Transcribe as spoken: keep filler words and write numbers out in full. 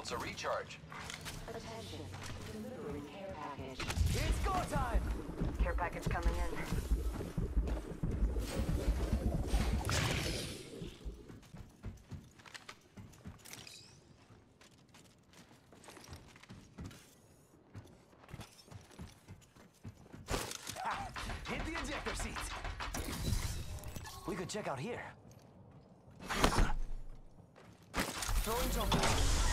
shields to recharge. Attention. Delivering care package. It's go time! Care package coming in. Ha! Hit the ejector seat! We could check out here. Throwing jump.